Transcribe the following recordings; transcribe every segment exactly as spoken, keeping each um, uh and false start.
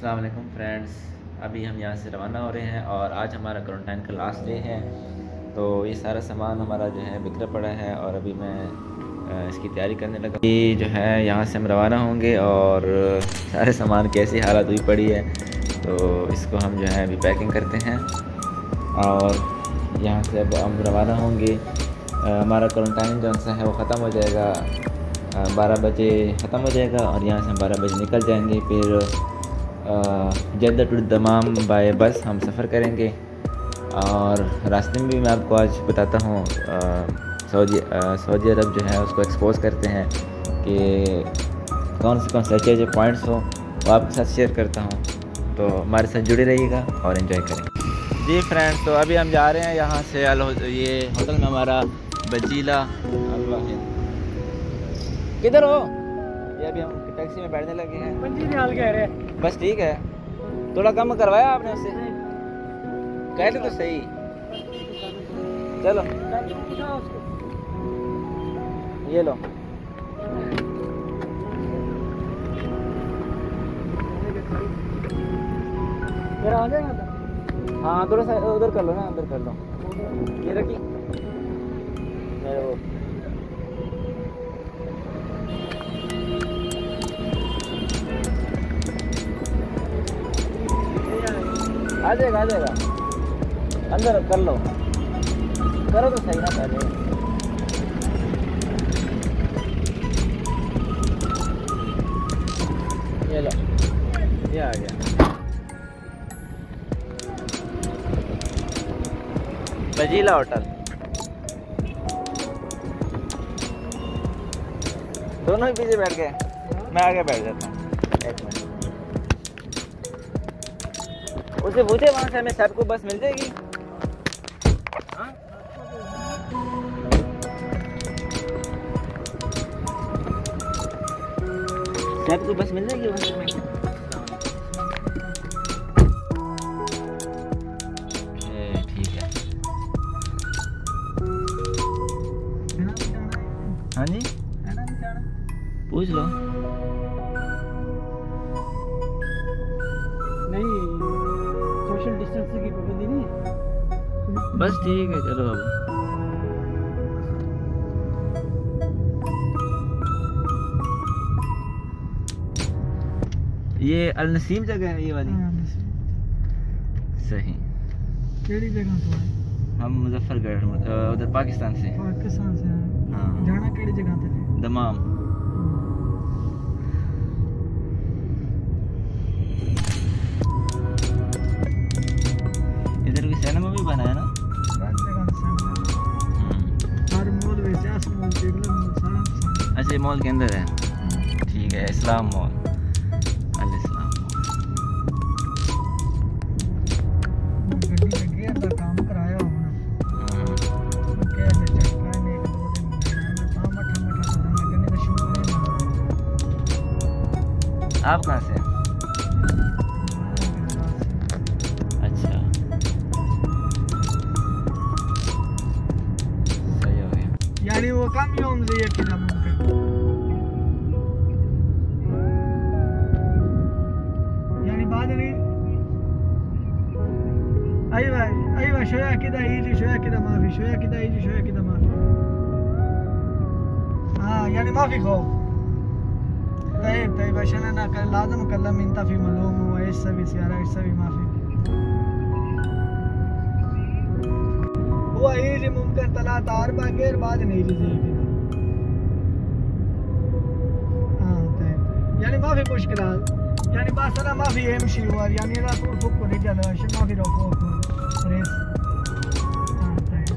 अस्सलाम वालेकुम फ्रेंड्स, अभी हम यहाँ से रवाना हो रहे हैं और आज हमारा क्वारंटाइन का लास्ट डे है। तो ये सारा सामान हमारा जो है बिखरा पड़ा है और अभी मैं इसकी तैयारी करने लगा। ये जो है यहाँ से हम रवाना होंगे और सारे सामान कैसी हालत हुई पड़ी है, तो इसको हम जो है अभी पैकिंग करते हैं और यहाँ से अब हम रवाना होंगे। हमारा क्वारंटाइन जो सा है वो ख़त्म हो जाएगा, बारह बजे ख़त्म हो जाएगा और यहाँ से हम बारह बजे निकल जाएंगे। फिर जद्दा टू दमाम बाय बस हम सफ़र करेंगे और रास्ते में भी मैं आपको आज बताता हूँ सऊदी सऊदी अरब जो है उसको एक्सपोज करते हैं कि कौन से कौन से अच्छे अच्छे पॉइंट्स हो वो आपके साथ शेयर करता हूँ। तो हमारे साथ जुड़े रहिएगा और एंजॉय करेंगे। जी फ्रेंड्स, तो अभी हम जा रहे हैं यहाँ से अल ये होटल में हमारा बजीला अल-वाहिद। किधर हो? ये अभी हम टैक्सी में बैठने लगे हैं। पंजी हाल कह रहे हैं। बस ठीक है, थोड़ा कम करवाया आपने उससे, कहते तो सही। चलो ये लो। मेरा आ जाएगा। हाँ थोड़ा सा उधर कर लो ना, अंदर कर लो। ये रखी मेरे वो आ जाएगा आ जाएगा अंदर कर लो, करो तो सही ना पहले। ये लो, ये आ गया बजीला होटल। दोनों ही पीछे बैठ गए, मैं आगे बैठ जाता हूँ। एक मिनट, उसे पूछे वहाँ से हमें सबको बस मिल जाएगी? हाँ? सबको बस मिल जाएगी वहाँ से हमें? ठीक है। हाँ जी, पूछ लो। नहीं, सोशल डिस्टेंसिंग की पाबंदी नहीं है। बस ठीक है, चलो अब ये अल नसीम जगह है, ये वाली। सही। केड़ी जगह तो है? हम मुजफ्फरगढ़ उधर पाकिस्तान से। पाकिस्तान से हैं। हाँ। जाना केड़ी जगह पे? दमाम। इधर भी सिनेमा भी बना है ना? हर मॉल में जैस मॉल देख लो, सारा अच्छा, मॉल के अंदर है। ठीक है, इस्लाम मॉल, अल इस्लाम मॉल। गड्डी लगी है, काम कराया होना। क्या है चक्का ने एक दो दिन में ता मठा मठा करने लगने का शौक नहीं मारा। आप कहाँ से? अच्छा, सही हो गया। यानी वो कम योम से ये किधर मुमकिन। यानी बाद नहीं अयवा अयवा शोया किधर यजी शोया किधर माफी शोया किधर यजी शोया किधर माफी। हाँ यानी माफी खो तयब तयब अशना ना कर लाजम कलम इंतफी मलूम व इससे भी सियारा इससे भी माफी हुआ यजी मुमकिन तला तार बागैर बाद नहीं यजी हाँ तयब यानी माफी मुश्किल यानी बासला माफी एमशी हुआ यानी ला पूर फुक को नहीं जाना श माफी रो फुक रेस हाँ तयब।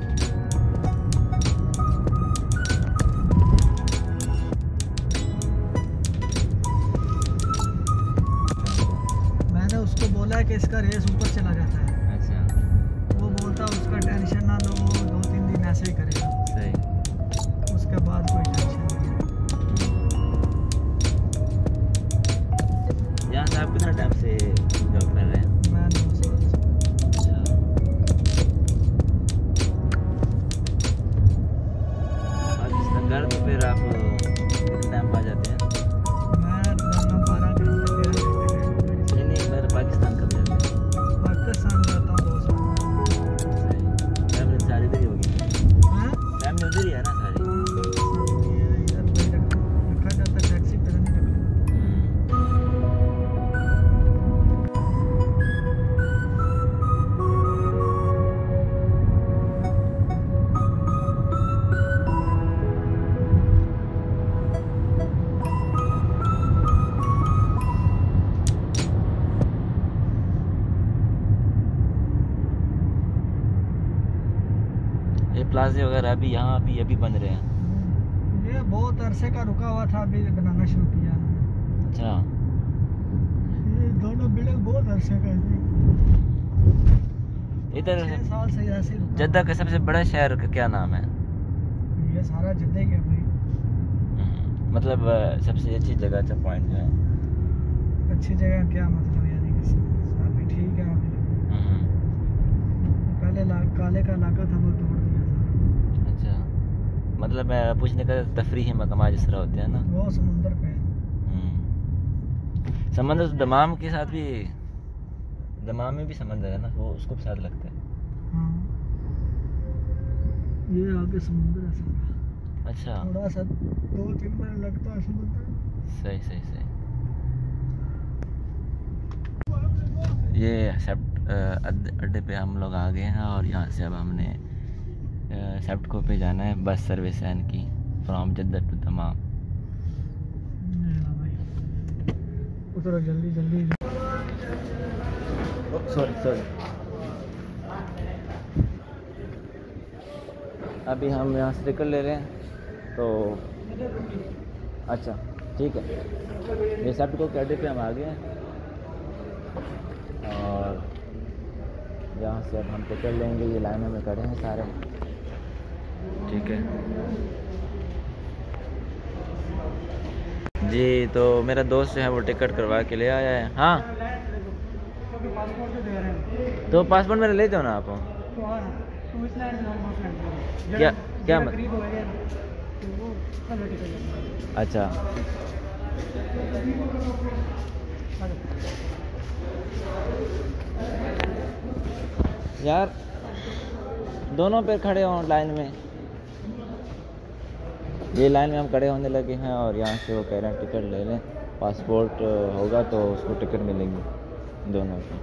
मैंने उसको बोला कि इसका रेस ऊपर चला जाता है। अच्छा, वो बोलता उसका टेंशन ना लो, दो तीन दिन ऐसे ही करेगा। सही। उसके बाद कोई टेंशन नहीं है। यहाँ से आप कितना टाइम से जॉब कर रहे हैं? मैं दो साल से। अच्छा, पाकिस्तान घर तो फिर आप कितने टाइम आ जाते हैं? मैं बारह घंटे तेरह घंटे। नहीं नहीं, मैं प्लाजे वगैरह अभी यहाँ अभी अभी बन रहे हैं। ये बहुत अरसे का रुका हुआ था, अभी बनाना शुरू किया। अच्छा, ये दोनों बिल्डिंग बहुत अरसे का है। इधर छह साल से ऐसे ही रुका। जद्दा का सबसे बड़ा शहर का क्या नाम है? ये सारा जद्दा ही है भाई। मतलब सबसे अच्छी जगह, अच्छा पॉइंट जो है। अच्छी जगह क्या मतलब यानी कि सब ठीक है। पहले ला, काले का इलाका था, वो तोड़ दिया था। अच्छा, मतलब पूछने का तफरीही मकाम जिस तरह होते हैं ना, वो समुंदर पे है। समंदर तो दमाम के साथ भी, दमाम में भी समंदर है ना, वो उसको भी साथ लगता है। हाँ, ये आगे समुंदर है सारा। अच्छा, थोड़ा सा दो तीन मिनट लगता है समुंदर। सही सही सही। ये सेप्ट अड्डे पे हम लोग आ गए हैं और यहाँ से अब हमने सेप्टको पे जाना है। बस सर्विस है इनकी फ्रॉम जद्दा टू दमाम। उतरो जल्दी जल्दी। Sorry sorry. अभी हम यहाँ से टिकट ले रहे हैं तो अच्छा ठीक है। ये सेप्टको के अड्डे पे हम आ गए हैं और यहाँ से अब हम टिकट लेंगे। ये लाइनों में खड़े हैं सारे, ठीक है जी। तो मेरा दोस्त जो है वो टिकट करवा के ले आया है। हाँ, तो पासपोर्ट मेरा ले जाओ ना आप। क्या क्या मत अच्छा, यार दोनों पे खड़े हों लाइन में। ये लाइन में हम खड़े होने लगे हैं और यहाँ से वो कह रहे हैं टिकट ले लें, पासपोर्ट होगा तो उसको टिकट मिलेगी दोनों की।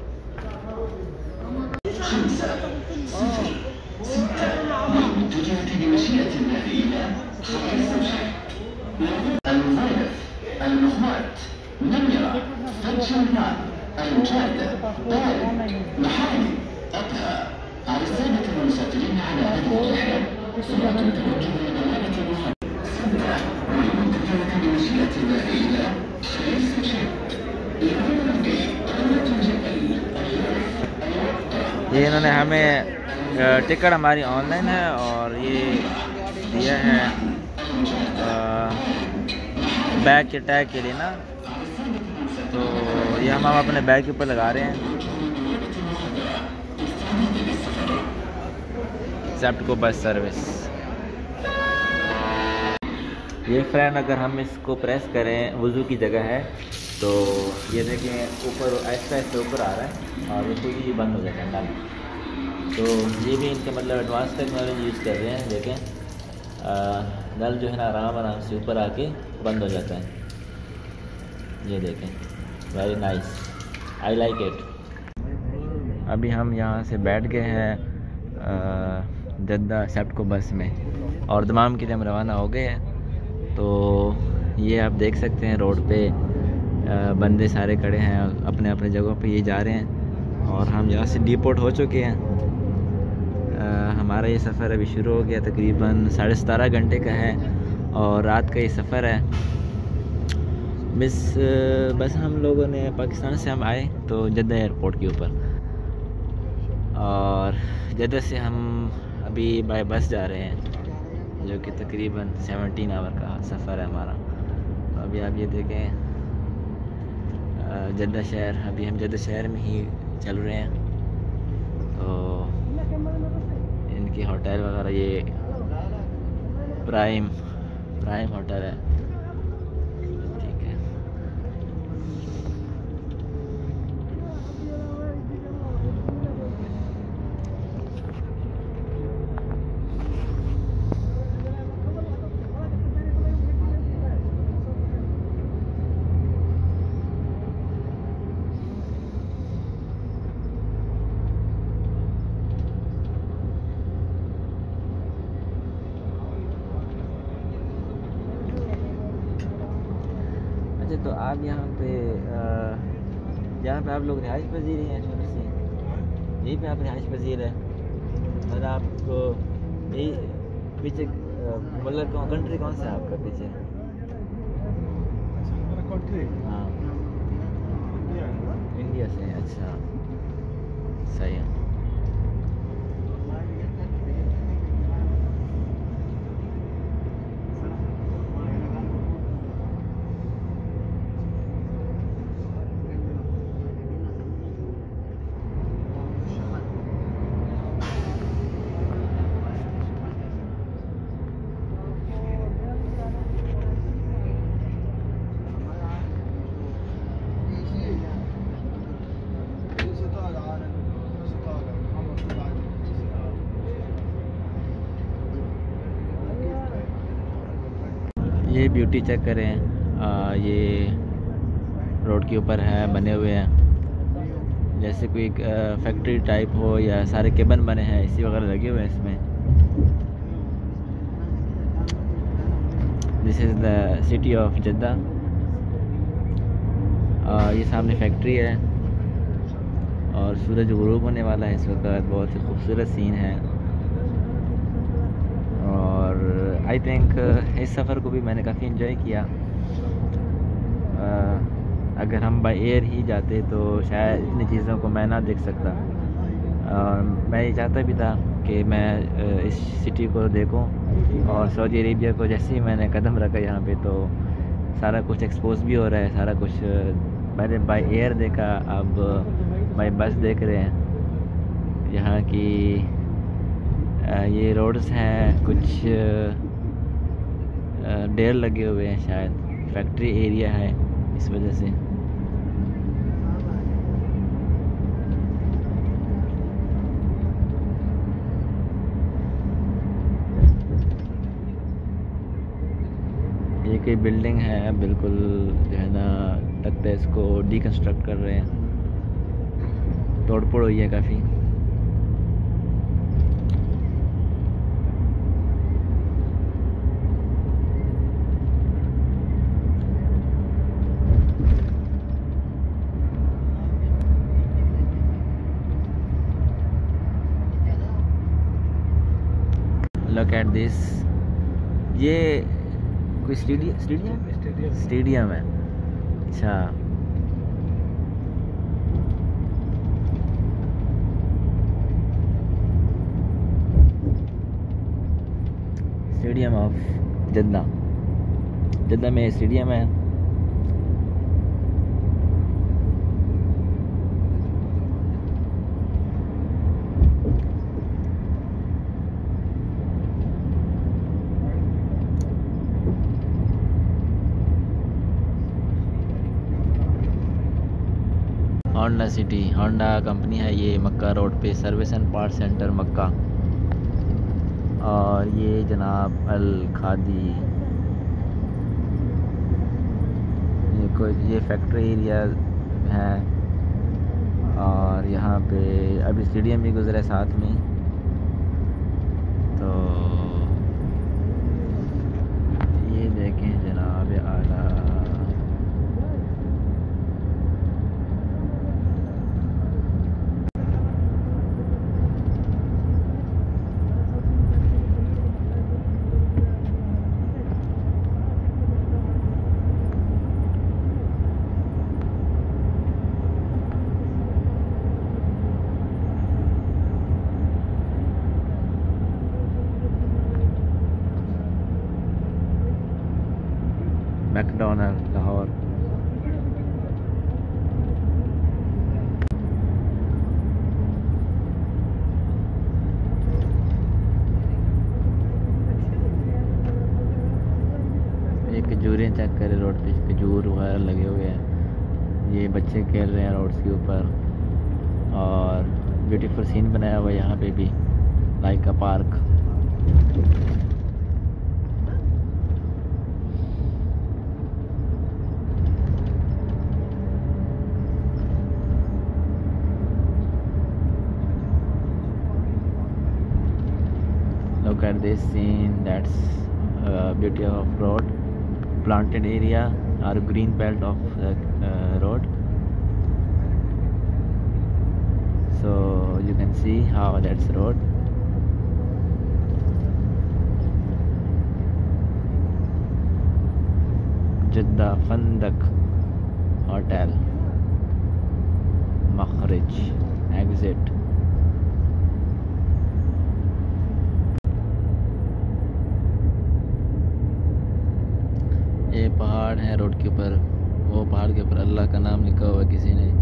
ये इन्होंने हमें टिकट हमारी ऑनलाइन है और ये दिया है बैग के टैग के लिए ना, तो ये हम हम अपने बैग के ऊपर लगा रहे हैं। सेप्टको बस सर्विस। ये फ्रेंड अगर हम इसको प्रेस करें, वुज़ू की जगह है, तो ये देखें ऊपर ऐसा ऐसे ऊपर आ रहा है और ये खुद ही बंद हो जाता है नल। तो ये भी इनके मतलब एडवांस टेक्नोलॉजी यूज़ कर रहे हैं। देखें नल जो है ना आराम आराम से ऊपर आके बंद हो जाता है। ये देखें, very nice, I like it. अभी हम यहाँ से बैठ गए हैं जद्दा सेप्टको बस में और दमाम के लिए हम रवाना हो गए हैं। तो ये आप देख सकते हैं रोड पे आ, बंदे सारे खड़े हैं अपने अपने जगहों पे, ये जा रहे हैं और हम यहाँ से डिपोर्ट हो चुके हैं। आ, हमारा ये सफ़र अभी शुरू हो गया, तकरीबन साढ़े सतारह घंटे का है और रात का ये सफ़र है। मिस बस हम लोगों ने पाकिस्तान से हम आए तो जद्दा एयरपोर्ट के ऊपर, और जद्दा से हम अभी बाय बस जा रहे हैं जो कि तकरीबन सत्रह आवर का सफ़र है हमारा। तो अभी आप ये देखें जद्दा शहर, अभी हम जद्दा शहर में ही चल रहे हैं। तो इनकी होटल वगैरह, ये प्राइम प्राइम होटल है, ठीक है। तो आप यहाँ पे यहाँ पे आप लोग रिहाइश पजीर हैं शुरू से, यहीं पे आप रिहाइश पजीर है और आपको ये पीछे मतलब कौन कंट्री कौन सा है आपका पीछे? कंट्री हाँ इंडिया से। अच्छा सही है। ये ब्यूटी चेक करें। आ, ये रोड के ऊपर है, बने हुए हैं जैसे कोई फैक्ट्री टाइप हो या सारे केबन बने हैं, एसी वगैरह लगे हुए हैं इसमें। This is the city of Jeddah. ये सामने फैक्ट्री है और सूरज गुरूब होने वाला है इस वक्त। बहुत ही खूबसूरत सीन है और आई थिंक इस सफ़र को भी मैंने काफ़ी इन्जॉय किया। आ, अगर हम बाय एयर ही जाते तो शायद इतनी चीज़ों को मैं ना देख सकता। और मैं ये चाहता भी था कि मैं इस सिटी को देखूं और सऊदी अरेबिया को। जैसे ही मैंने कदम रखा यहाँ पे तो सारा कुछ एक्सपोज भी हो रहा है। सारा कुछ पहले बाय एयर देखा, अब बाय बस देख रहे हैं। यहाँ की ये रोड्स हैं, कुछ ढेर लगे हुए हैं, शायद फैक्ट्री एरिया है इस वजह से। ये कोई बिल्डिंग है, बिल्कुल जो है ना लगता है इसको डिकंस्ट्रक्ट कर रहे हैं, तोड़फोड़ हुई है काफ़ी। Look at this. ये कोई स्टेडियम स्टेडियम स्टेडियम है। अच्छा स्टेडियम ऑफ जद्दा। जद्दा में स्टेडियम है। होंडा सिटी, होंडा कंपनी है ये, मक्का रोड पे service and part centre Mecca. और ये जनाब अल खादी, ये कोई ये फैक्ट्री एरिया है। और यहाँ पे अभी स्टेडियम भी गुजरा है साथ में। तो ये देखें जनाब आला, मैकडोनल्ड लाहौर। ये खजूरें चेक करें रोड पे, खजूर वगैरह लगे हुए हैं। ये बच्चे खेल रहे हैं रोड्स के ऊपर और ब्यूटीफुल सीन बनाया हुआ है यहाँ पे भी, like a park. Look at this scene. That's uh, beauty of road, planted area or green belt of the uh, road. So you can see how that's road. Jeddah फंदक hotel मखरज exit. ये पहाड़ है road के ऊपर, वो पहाड़ के ऊपर अल्लाह का नाम लिखा हुआ किसी ने।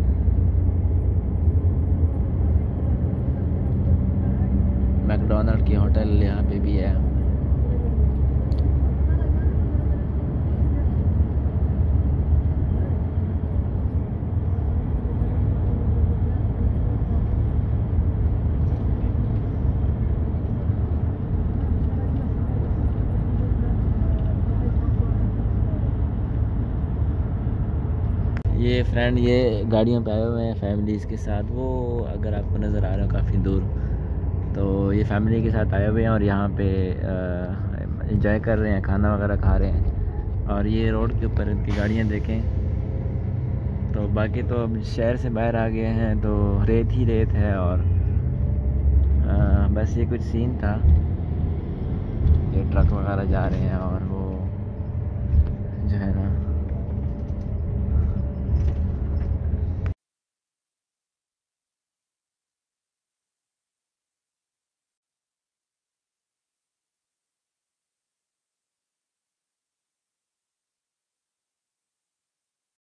मैकडोनल्ड की होटल यहाँ पे भी है। ये फ्रेंड ये गाड़ियों पे आए हुए हैं फैमिलीज़ के साथ, वो अगर आपको नज़र आ रहा है काफ़ी दूर, तो ये फैमिली के साथ आए हुए हैं और यहाँ पे एंजॉय कर रहे हैं, खाना वगैरह खा रहे हैं। और ये रोड के ऊपर इनकी गाड़ियाँ देखें। तो बाकी तो अब शहर से बाहर आ गए हैं तो रेत ही रेत है। और आ, बस ये कुछ सीन था, ये ट्रक वगैरह जा रहे हैं और वो जो है ना